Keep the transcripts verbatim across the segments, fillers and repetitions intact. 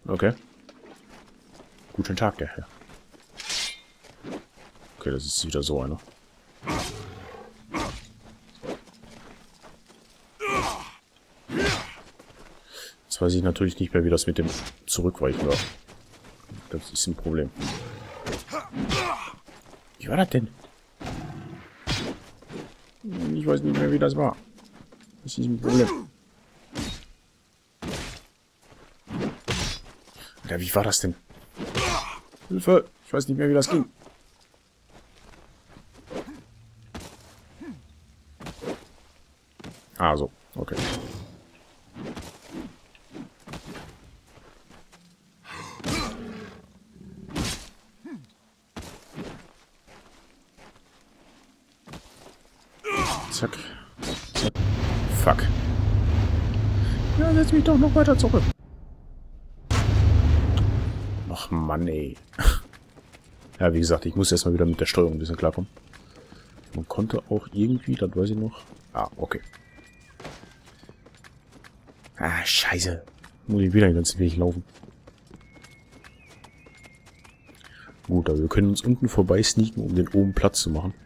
Okay. Guten Tag, der Herr. Okay, das ist wieder so einer. Jetzt weiß ich natürlich nicht mehr, wie das mit dem Zurückweichen war. Das ist ein Problem. Wie war das denn? Ich weiß nicht mehr, wie das war. Das ist ein Problem. Ja, wie war das denn? Hilfe! Ich weiß nicht mehr, wie das ging. Ah, so. Okay. Zack. Zack. Fuck. Ja, setz mich doch noch weiter zurück. Ach Mann, ey. Ja, wie gesagt, ich muss erstmal wieder mit der Steuerung ein bisschen klarkommen. Man konnte auch irgendwie, das weiß ich noch. Ah, okay. Ah, scheiße. Muss ich wieder den ganzen Weg laufen. Gut, aber wir können uns unten vorbei sneaken, um den oben Platz zu machen.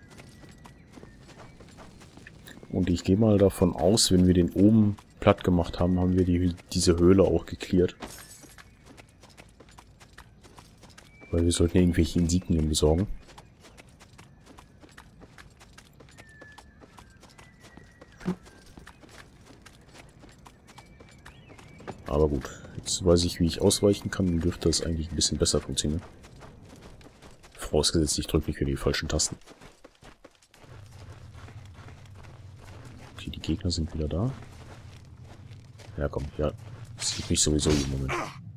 Und ich gehe mal davon aus, wenn wir den oben platt gemacht haben, haben wir die, diese Höhle auch geklärt. Weil wir sollten irgendwelche Insignien besorgen. Aber gut, jetzt weiß ich, wie ich ausweichen kann, dann dürfte das eigentlich ein bisschen besser funktionieren. Vorausgesetzt, ich drücke nicht für die falschen Tasten. Okay, die Gegner sind wieder da. Ja, komm, ja. Das sieht mich sowieso im Moment.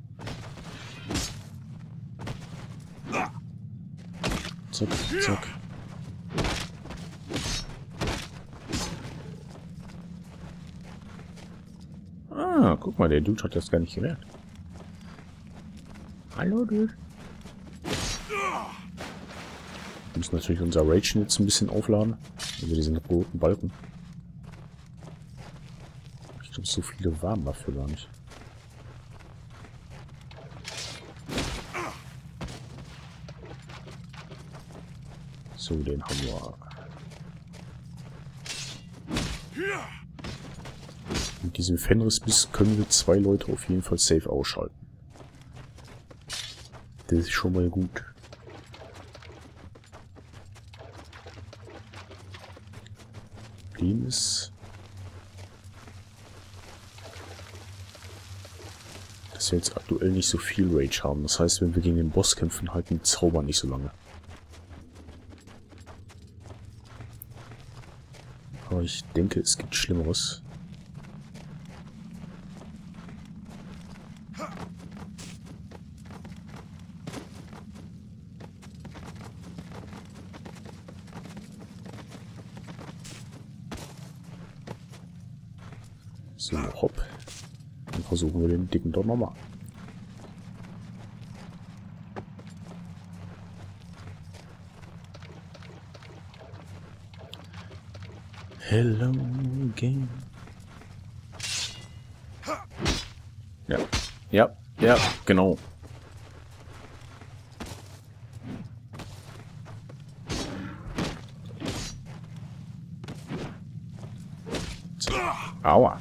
Zack, zack. Ah, guck mal, der Dude hat das gar nicht gemerkt. Hallo, Dude. Wir müssen natürlich unser Rage jetzt ein bisschen aufladen. Also diesen roten Balken. Ich glaube, so viele waren dafür gar nicht. So, den haben wir. Mit diesem Fenrisbiss können wir zwei Leute auf jeden Fall safe ausschalten. Das ist schon mal gut. Problem ist, dass wir jetzt aktuell nicht so viel Rage haben. Das heißt, wenn wir gegen den Boss kämpfen, halten die Zauber nicht so lange. Aber ich denke, es gibt Schlimmeres. So, hopp. Dann versuchen wir den Dicken doch nochmal. Hello again. Ja, ja, ja, genau. So. Aua.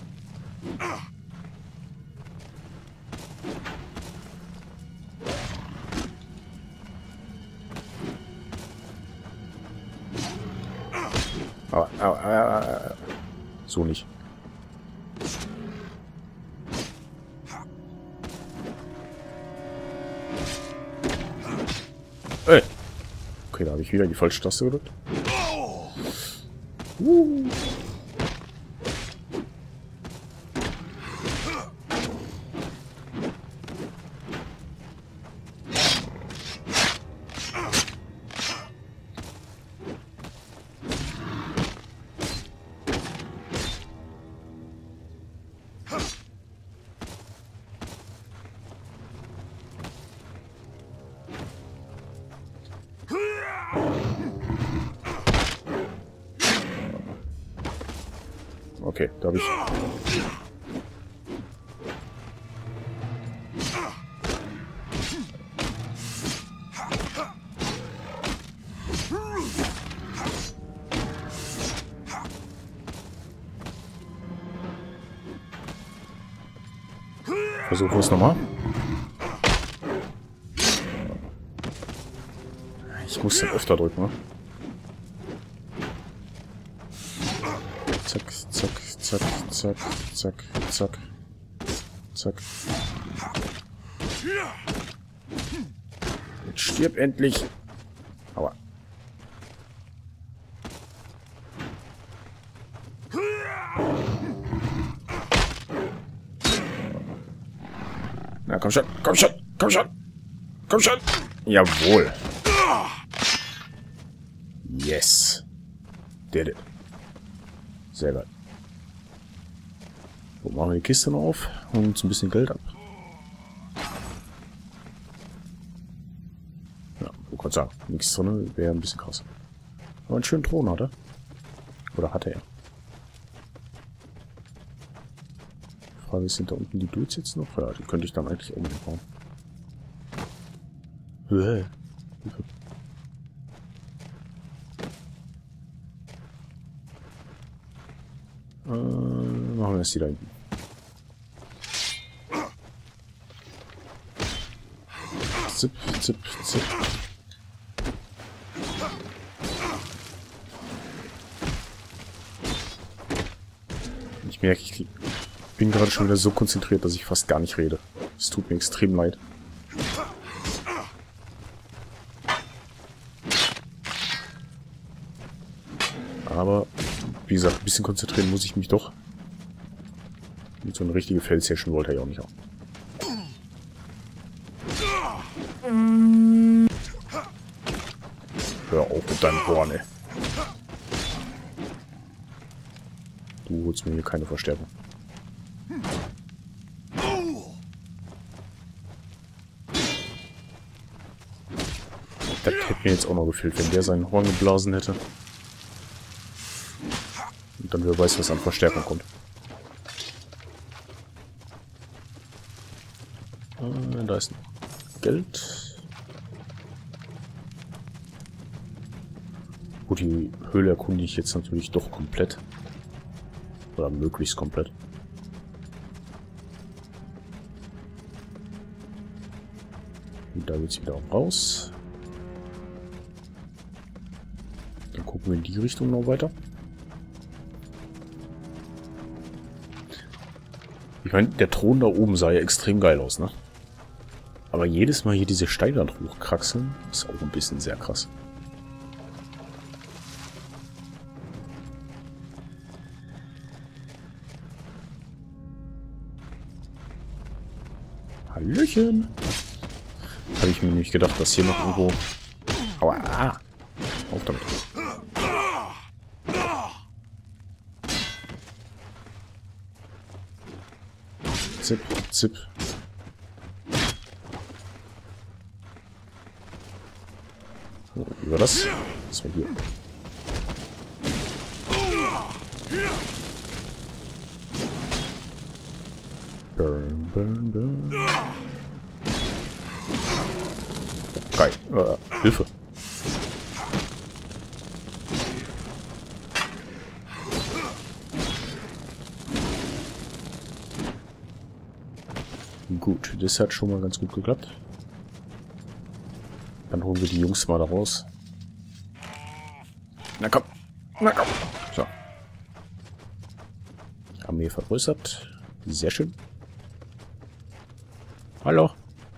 Aua, aua, aua, aua. So nicht. Ey. Okay, da habe ich wieder die falsche Taste gedrückt. Uh. Okay, da habe ich... Versuchen wir es nochmal. Ich muss den öfter drücken, ne? Zack, zack, zack, zack, zack, zack, zack. Jetzt stirb endlich. Aua. Na, komm schon, komm schon, komm schon, komm schon. Jawohl. Yes. Did it. Sehr geil. So, machen wir die Kiste noch auf und uns ein bisschen Geld ab. Ja, du kannst sagen, nichts drin wäre ein bisschen krass. Aber einen schönen Thron hat er. Oder hatte er? Die Frage ist, sind da unten die Dudes jetzt noch? Ja, die könnte ich dann eigentlich auch mitbauen. Hilfe. Äh, machen wir erst die da hinten. Zip, zip, zip. Ich merke, ich bin gerade schon wieder so konzentriert, dass ich fast gar nicht rede. Es tut mir extrem leid. Aber, wie gesagt, ein bisschen konzentrieren muss ich mich doch. Und so eine richtige Feldsession wollte er ja auch nicht haben. Hör auf mit deinem Horn, ey. Du holst mir hier keine Verstärkung. Das hätte mir jetzt auch noch gefehlt, wenn der seinen Horn geblasen hätte. Und dann wer weiß, was an Verstärkung kommt. Äh, da ist noch Geld. Gut, die Höhle erkunde ich jetzt natürlich doch komplett. Oder möglichst komplett. Und da wird sie wieder raus. Dann gucken wir in die Richtung noch weiter. Ich meine, der Thron da oben sah ja extrem geil aus, ne? Aber jedes Mal hier diese Steine hochkraxeln, ist auch ein bisschen sehr krass. Hallöchen! Habe ich mir nämlich gedacht, dass hier noch irgendwo... Aua! Ah. Auf damit! Zip, zip. So, über das. Das war hier. Burn, burn, burn. Geil. Äh, Hilfe. Gut, das hat schon mal ganz gut geklappt. Dann holen wir die Jungs mal da raus. Na komm. Na komm. So. Armee vergrößert. Sehr schön. Hallo.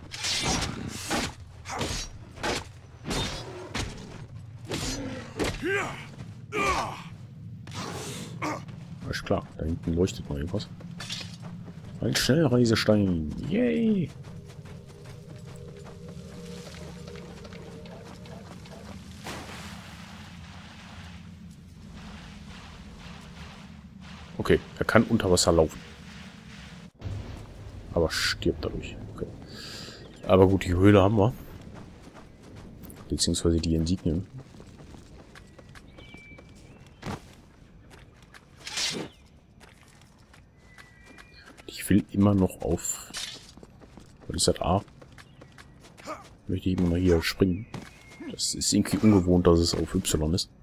Ist klar, da hinten leuchtet noch irgendwas. Ein Schnellreisestein. Yay! Okay, er kann unter Wasser laufen. Aber stirbt dadurch. Okay. Aber gut, die Höhle haben wir. Beziehungsweise die Insignien. Ich will immer noch auf... Was ist das? A? Möchte ich immer mal hier springen. Das ist irgendwie ungewohnt, dass es auf Y ist.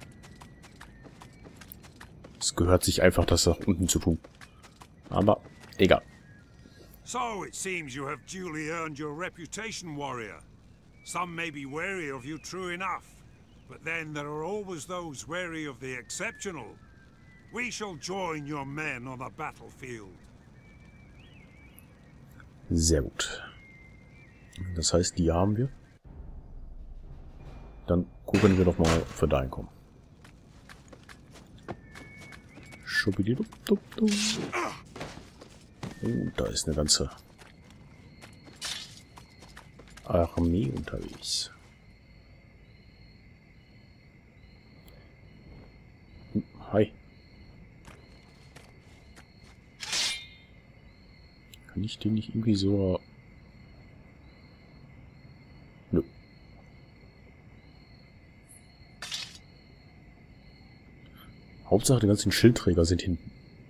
Es gehört sich einfach, das nach unten zu tun. Aber Egal. So it seems you have duly earned your reputation, warrior. Some may be wary of you, true enough, but then there are always those wary of the exceptional. We shall join your men on the battlefield. Sehr gut. Das heißt, die haben wir. Dann gucken wir doch mal für dein kommen. Schubbididup-dup-dup. Oh, da ist eine ganze Armee unterwegs. Hm, hi. Kann ich den nicht irgendwie so... Nö. Hauptsache, die ganzen Schildträger sind hinten.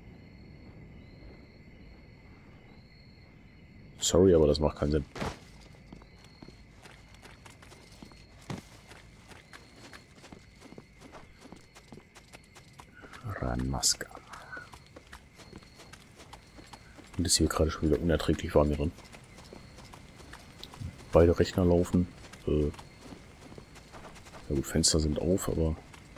Sorry, aber das macht keinen Sinn. Ranmaska. Und ist hier gerade schon wieder unerträglich warm hier drin. Beide Rechner laufen. Äh, ja gut, Fenster sind auf, aber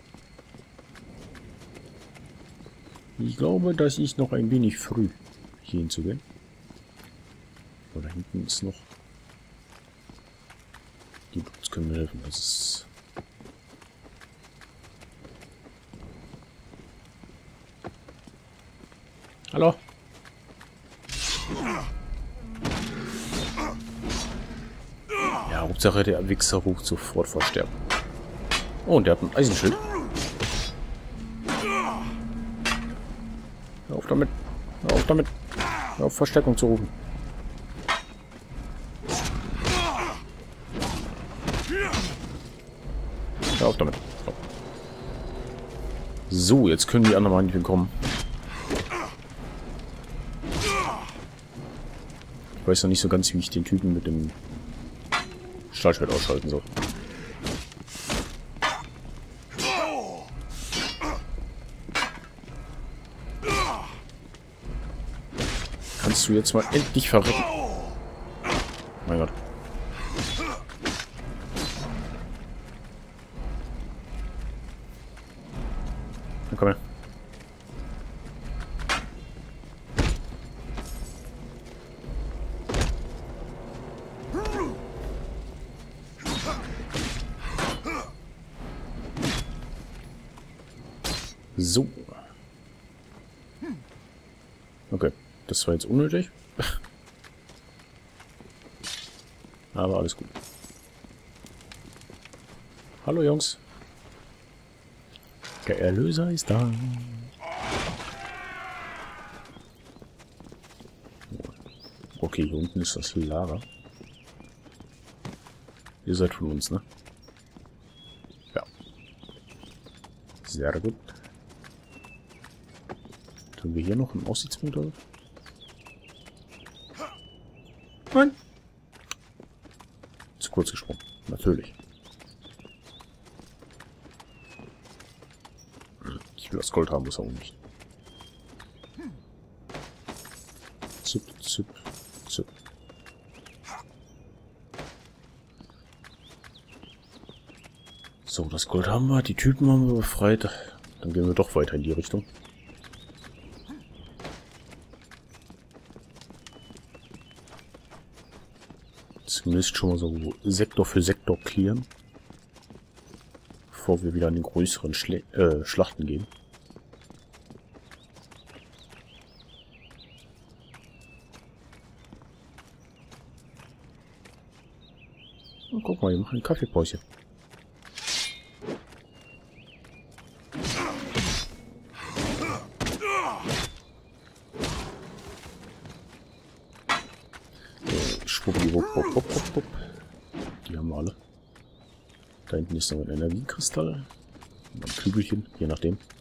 ich glaube, das ist noch ein wenig früh, hier hinzugehen. Aber da hinten ist noch... Die Boots können mir helfen. Das ist... Hallo? Ja, Hauptsache der Wichser ruft sofort vor Sterben. Oh, und der hat ein Eisenschild. Hör auf damit. Hör auf damit. Hör auf, Verstärkung zu rufen. Hör auf damit. So, jetzt können die anderen mal nicht kommen. Ich weiß noch nicht so ganz, wie ich den Typen mit dem Stahlschwert ausschalten soll. Kannst du jetzt mal endlich verrecken? Mein Gott. Na komm her. So. Okay, das war jetzt unnötig. Aber alles gut. Hallo Jungs. Der Erlöser ist da. Okay, hier unten ist das Lager. Ihr seid von uns, ne? Ja. Sehr gut. Haben wir hier noch einen Aussichtspunkt? Oder? Nein. Zu kurz gesprungen. Natürlich. Ich will das Gold haben, muss auch nicht. Zip, zip, zip. So, das Gold haben wir. Die Typen haben wir befreit. Dann gehen wir doch weiter in die Richtung. Zumindest schon mal so Sektor für Sektor clearen. Bevor wir wieder an den größeren Schle äh, Schlachten gehen. Oh, guck mal, wir machen ein Kaffeepäuschen. Die haben wir alle. Da hinten ist noch ein Energiekristall. Und ein Kügelchen, je nachdem.